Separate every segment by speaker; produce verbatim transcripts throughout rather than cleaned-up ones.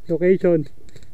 Speaker 1: Location.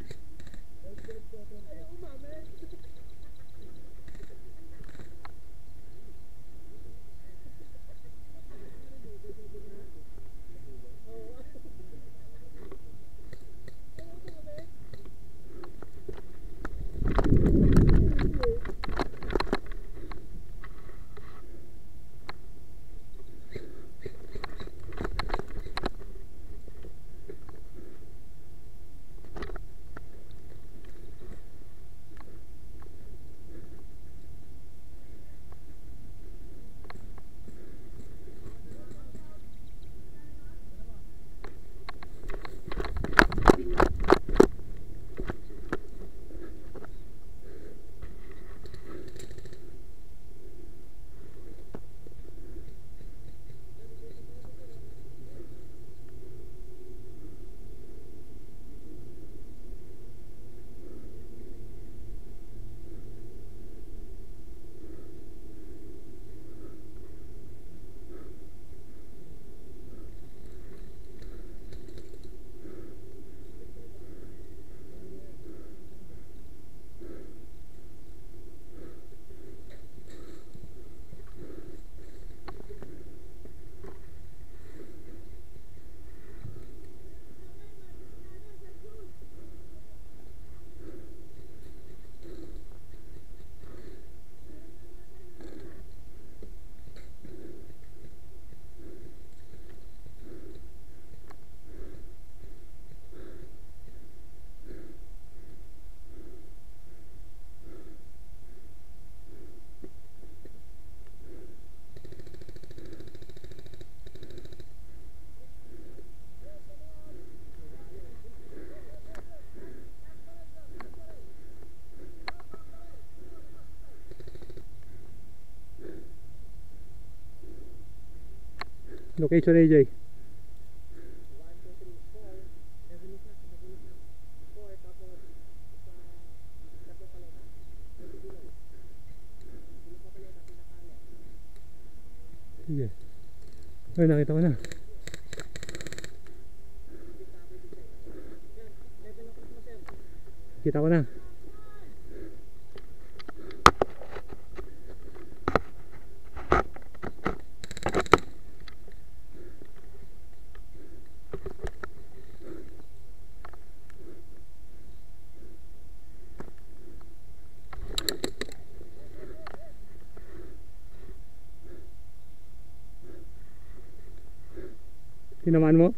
Speaker 1: Location A J. Sige. Ay, nakita ko na. Kita ko na. Tinamaan mo?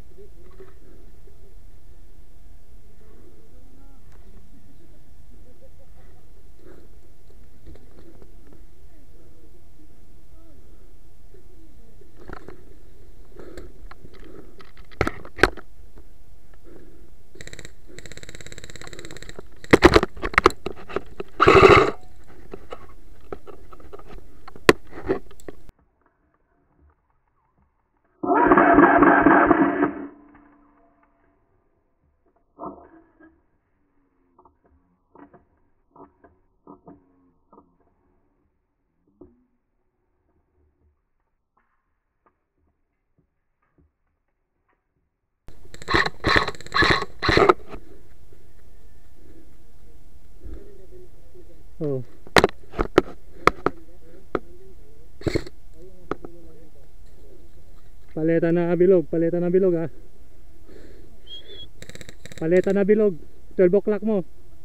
Speaker 1: Oh. Paleta na bilog, paleta na bilog ha. Paleta na bilog. twelve o'clock mo.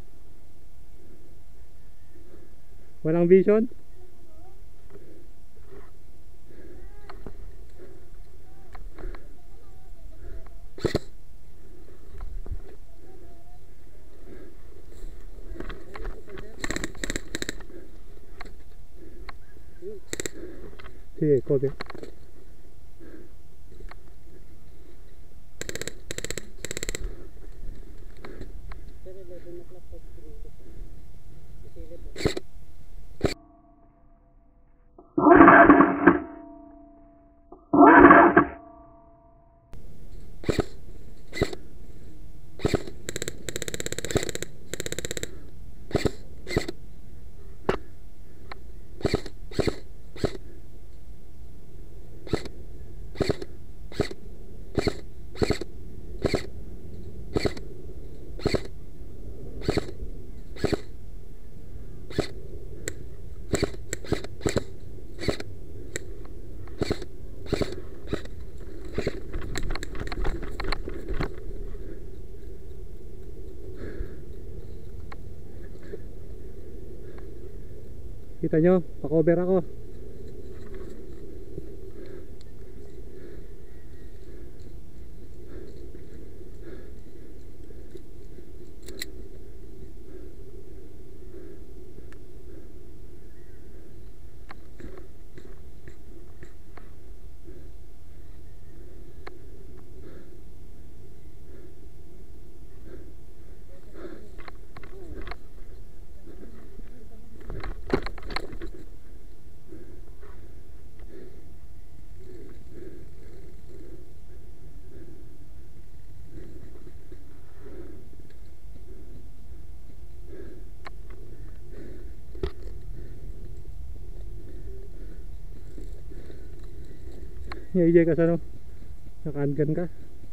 Speaker 1: Walang vision. Sige, copy. Kita nyo, pa-cover ako. Yung I J ka sa ano? Naka-handgun ka?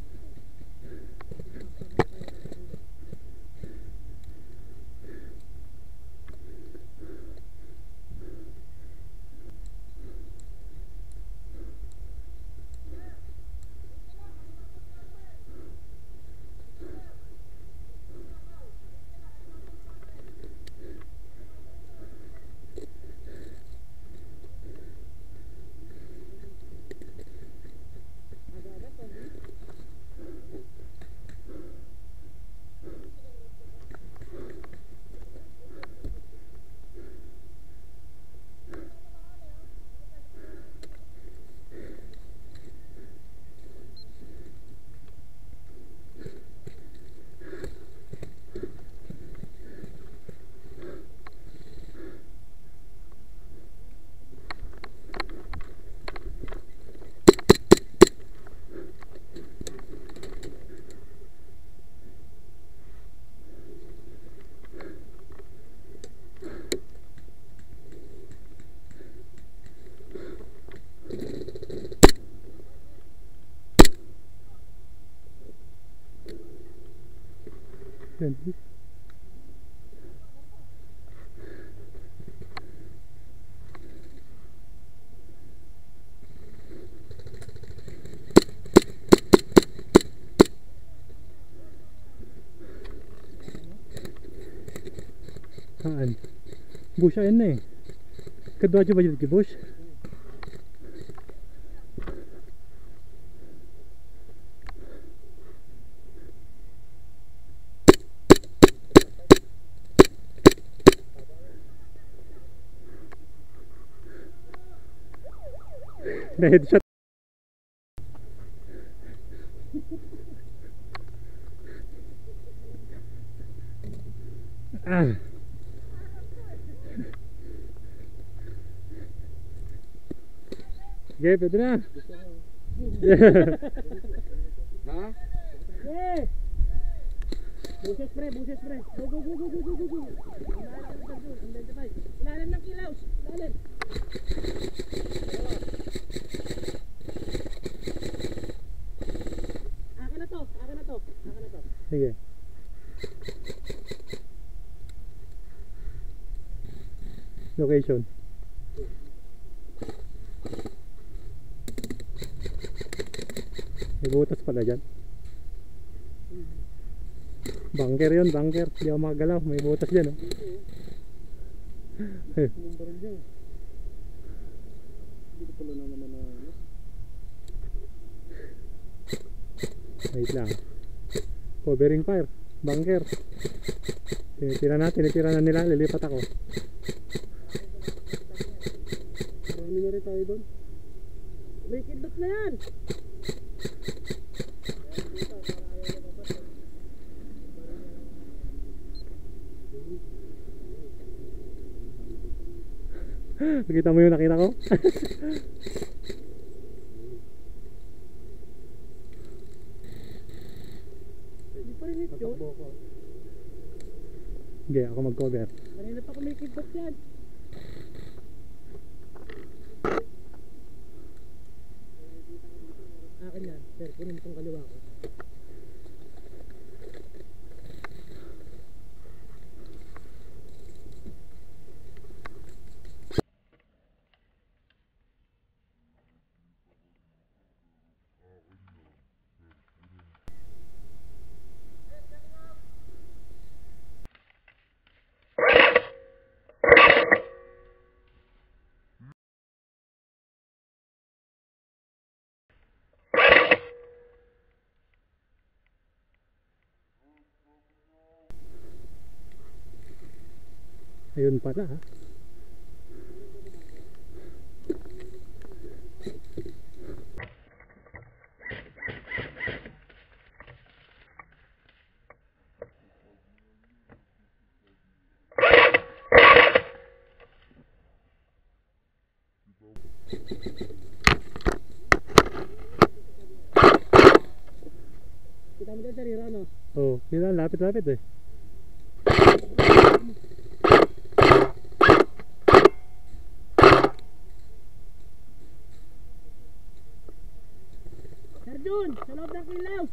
Speaker 1: Yan. Saan? Bush ayan na eh. Kadwa dyan ba dyan ki Bush? Na headshot. Ah. Sige, pwede na.
Speaker 2: Ha?
Speaker 3: Eh! Buses pre, buses pre. Go, go, go, go, go, go, go, go. Ilalim ng kilaw. Ilalim. Akin na to, akin na to, akin na to.
Speaker 1: Sige. Location. May butas pala dyan. Bunker yun, bunker. Hindi ako makagalaw. May butas dyan, oh.
Speaker 2: Yung baril niya. Dito pala na naman na ano.
Speaker 1: Wait lang. Covering fire. Bunker. Tinitira na, tinitira na nila. Lilipat ako.
Speaker 2: Marami na rin tayo doon.
Speaker 3: May kidnap na yan.
Speaker 1: Nakita mo yung nakita ko?
Speaker 3: Hindi pa rin ito.
Speaker 2: Tatakbo ako.
Speaker 1: Sige, ako mag-cover.
Speaker 3: Kanina pa kung may kidnap yan. Akin yan. Sir, kunin itong kaliwa ko.
Speaker 1: Ayun pala ha.
Speaker 3: Kita mo dyan sa rira, no?
Speaker 1: Oh, yun lang, lapit-lapit eh.
Speaker 3: Sir Jun, sa loob ng kilaw!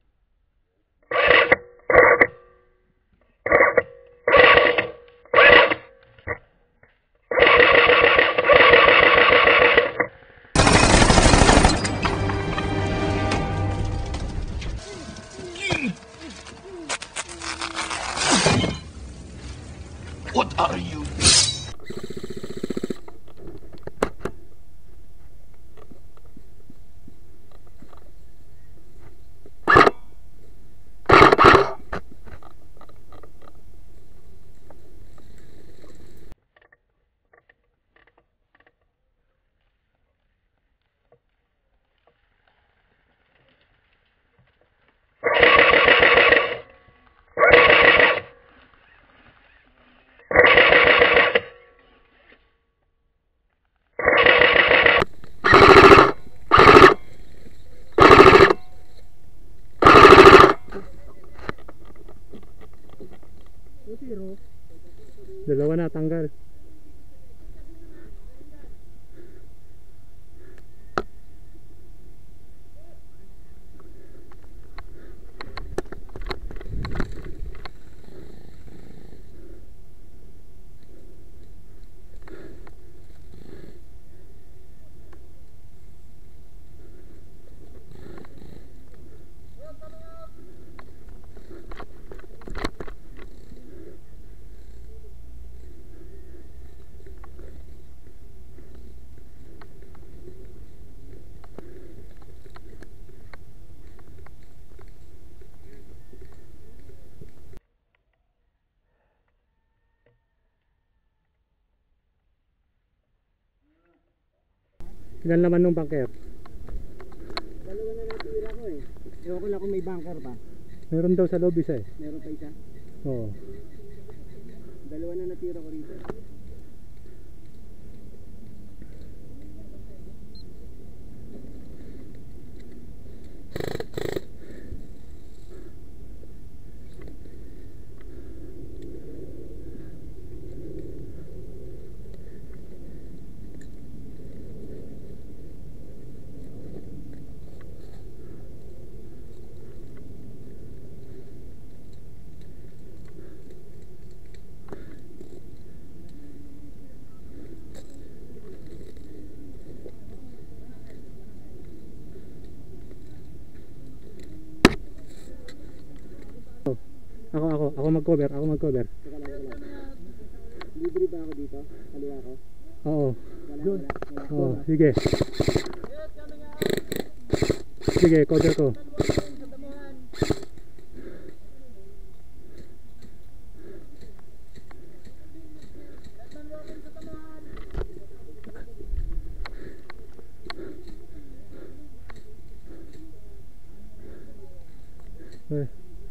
Speaker 4: What are you?
Speaker 3: Zero.
Speaker 1: Dalawa na tanggal. Ilan naman nung bunker?
Speaker 3: Dalawa na natira ko eh. Ewan ko lang kung may bunker pa.
Speaker 1: Meron daw sa loob isa eh.
Speaker 3: Meron pa isa.
Speaker 1: Oo.
Speaker 3: Dalawa na natira ko rito.
Speaker 1: Ako, ako, ako mag-cover, ako mag-cover.
Speaker 3: Teka lang, teka lang. Libre ba ako dito? Kaliwa ko?
Speaker 1: Oo.
Speaker 3: Wala, wala, wala.
Speaker 1: Oo, sige. Sige, cover ko. Eh.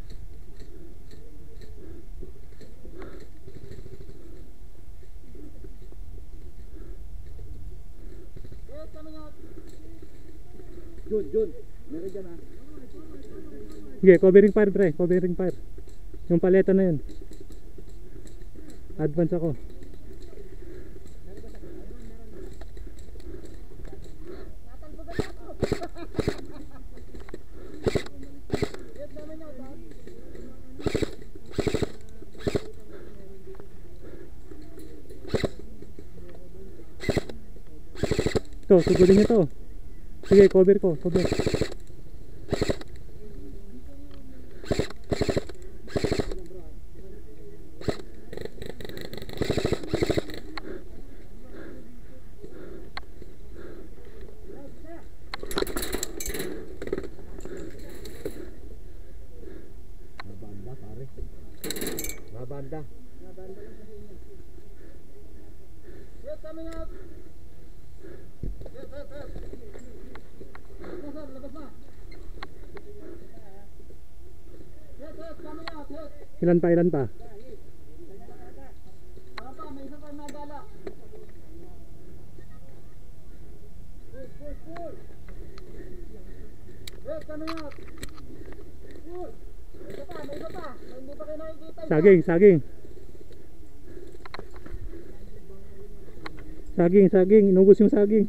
Speaker 3: Jun, Jun. Meron dyan ha.
Speaker 1: Sige, covering fire pre, covering fire. Yung paleta na yun. Advance ako. Ito, sugulin nyo to. Sige, cover ko, cover.
Speaker 2: Mabanda pare. Mabanda.
Speaker 3: Nabanda lang kasi yun. Yes, coming out. Yes, yes, yes. Labas na, labas na. Yes, yes, coming out, yes.
Speaker 1: Ilan pa, ilan pa?
Speaker 3: Ano pa, may isa pa nagala. Push, push, push. Yes, coming out. Push. May isa pa, may isa pa. May hindi pa kayo nakikita. isa.
Speaker 1: Saging, saging. Saging, saging. Inubos yung saging.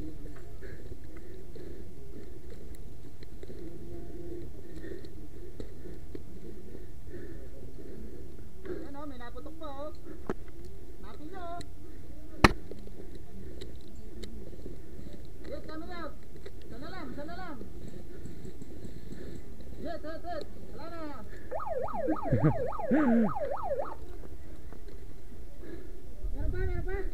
Speaker 3: Ano, may naputok pa oh. Natin nyo oh. Yes, coming out. Sana lang, sana lang. Yes, yes, yes. Wala na. Meron pa, meron pa.